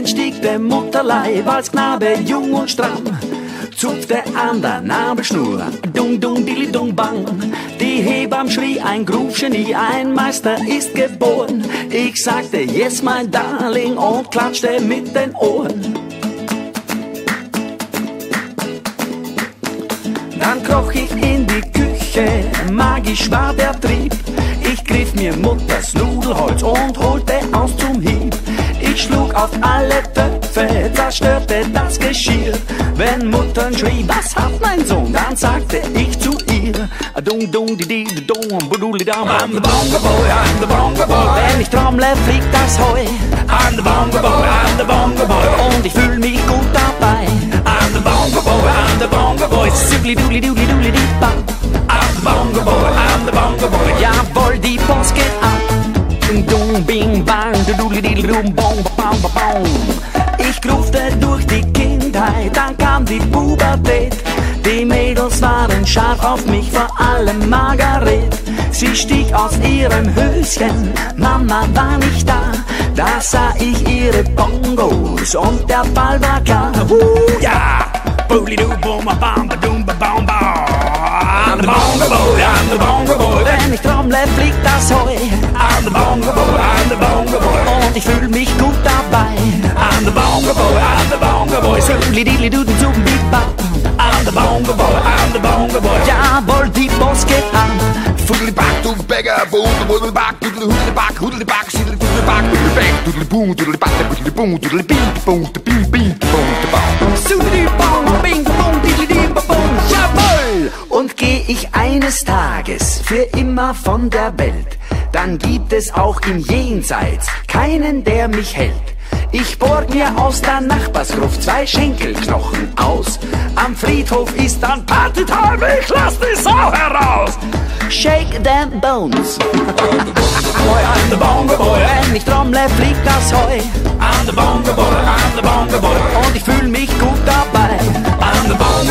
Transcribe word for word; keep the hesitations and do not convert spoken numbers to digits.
entstieg der Mutterleib als Knabe jung und stramm. Zupfte an der Nabelschnur, dung dung dili dung bang. Die Hebamme schrie, ein Groove-Genie, ein Meister ist geboren. Ich sagte, yes, mein Darling, und klatschte mit den Ohren. Dann kroch ich in die Küche, magisch war der Trieb. Ich griff mir Mutters Nudelholz und holte aus zum Hieb. Ich schlug auf alle Töpfe, zerstörte das Geschirr. Wenn Muttern schrie, was hat mein Sohn, dann sagte ich zu ihr, dung dung di di dung buduli dam. I'm the bongo boy, I'm the bongo boy. Wenn ich trommle, fliegt das Heu. I'm the bongo boy, I'm the bongo boy. Und ich fühl mich gut dabei. I'm the bongo boy, I'm the bongo boy. Zügli duli duli duli di ba. I'm the bongo boy, I'm the bongo boy. Jawohl, die Post geht ab. Dung dung bing bang, du duli di dum bong bang bang. Ich grufte durch die Kindheit, dann kam die Pubertät. Die Mädels waren scharf auf mich, vor allem Margaret. Sie stieg aus ihrem Höschen, Mama war nicht da. Da sah ich ihre Bongos und der Ball war klar. Uh, ja! I'm the bongo boy, I'm the bongo boy. Wenn ich trommle, fliegt das Heu. I'm the bongo boy, I'm the bongo boy. Und ich fühl mich gut dabei. I'm the bongo boy, I'm the bongo boy. Söli dili duden zuben bibba. I'm the bongo boy, I'm the bongo boy. Jawohl, die Post geht an. Foodly back to the beggar, boom, doodly back, doodly hoodly back, hoodly back, doodly doodly back, doodly back, doodly boom, doodly back, doodly boom, doodly beat, boom, the beat, beat, boom, the boom. Sudeli bong, bing, bong, dili di bong, jawohl! Und geh ich eines Tages für immer von der Welt, dann gibt es auch im Jenseits keinen, der mich hält. Ich borg mir aus der Nachbarsgruft zwei Schenkelknochen aus. Am Friedhof ist dann Partytime, ich lass die Sau heraus. Shake them bones. Boy, I'm the bongo boy. Wenn ich trommle, fliegt das Heu. I'm the bongo boy, I'm the bongo boy. Und ich fühl mich gut dabei. I'm the bongo